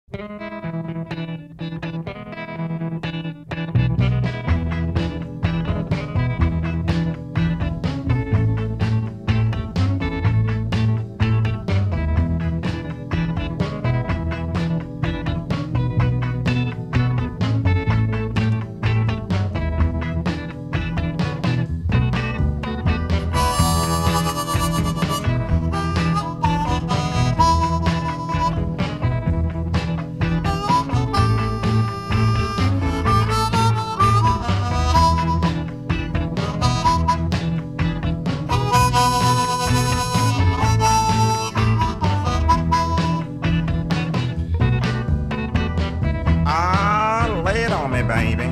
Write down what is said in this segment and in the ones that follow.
Baby,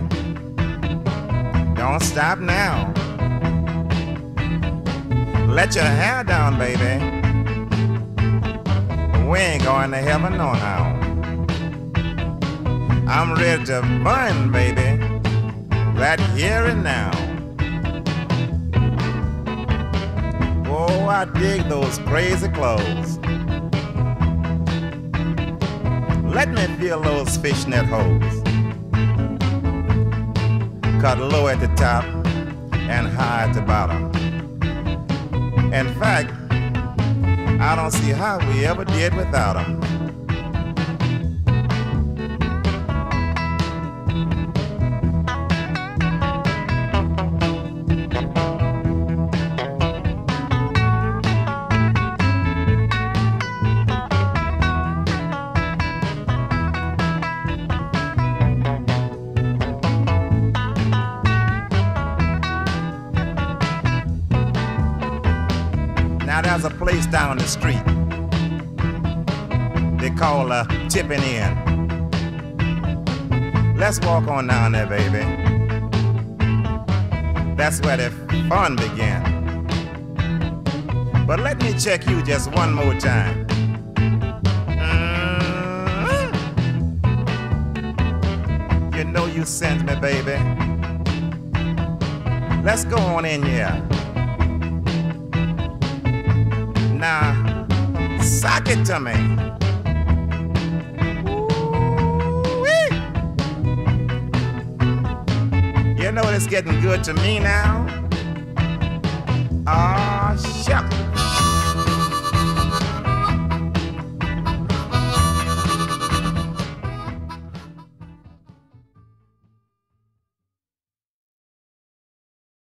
don't stop now. Let your hair down, baby. We ain't going to heaven no how. I'm ready to burn, baby, right here and now. Oh, I dig those crazy clothes. Let me feel those fishnet hose. Cut low at the top and high at the bottom. In fact, I don't see how we ever did without them. Now there's a place down the street they call Tipping In. Let's walk on down there, baby. That's where the fun began. But let me check you just one more time. You know you sent me, baby. Let's go on in here. Now, sock it to me. Ooh-wee. You know it's getting good to me now.